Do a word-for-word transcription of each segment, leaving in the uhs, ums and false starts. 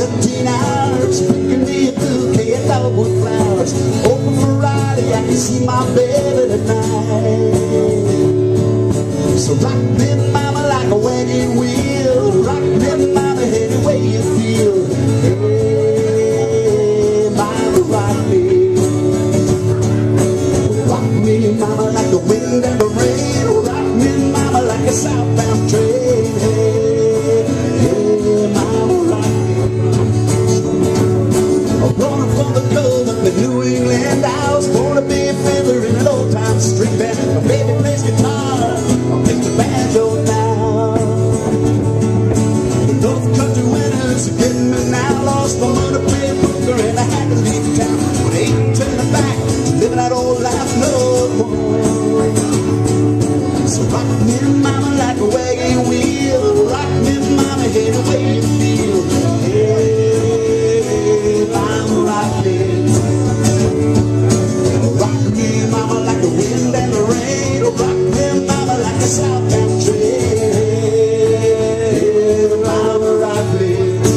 seventeen hours, picking me a bouquet of dogwood flowers. Open Friday, I can see my baby tonight. So rock me, mama, like a wagon wheel. Rock me, mama, any way you feel. Hey, mama, rock me. Rock me, mama, like the wind and the rain. Rock me, mama, like a southbound train. Hey, hey, mama, rock me. I'm running from the cold up in New England. I was born to be a fiddler in an old-time string band. My baby plays guitar, I pick the banjo now. The North Country winners are getting me now. Lost my money playing poker and I had to leave town. But I ain't turning back to living that old life no more. So rock me, mama, like a wagon wheel. Rock me, mama, any way you feel. Hey, mama, rock me. Rock me, mama, like the wind and the rain. Rock me, mama, like a southbound train. Hey, mama, rock me.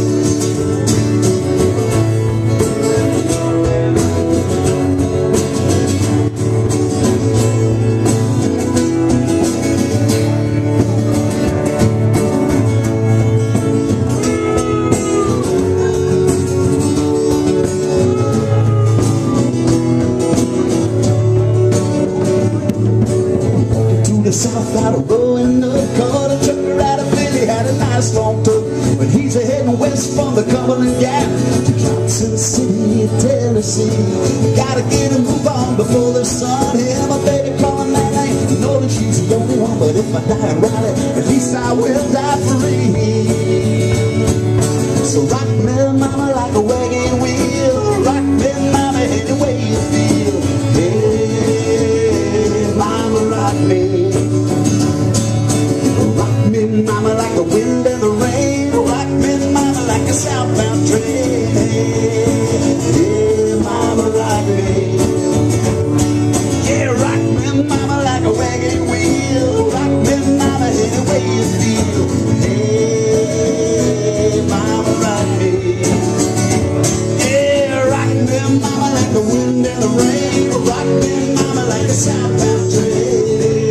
South out of rowing up, caught a trucker out of Philly, had a nice long tow. But he's a heading west from the Cumberland Gap to Johnson City, Tennessee. Gotta get a move on before the sun. Yeah, my baby calling that name, know that she's the only one. But if I die in Raleigh, at least I will die free. So rock me, mama, like a wagon wheel. Rock me, mama, any way you feel. Hey, mama, rock me. Mama, like the wind and the rain. Rock me, mama, like a southbound train. Yeah, mama, rock me. Yeah, rock me, mama, like a wagon wheel. Rock me, mama, any way you feel. Hey, mama, rock me. Yeah, rock me, mama, like the wind and the rain. Rock me, mama, like a southbound train.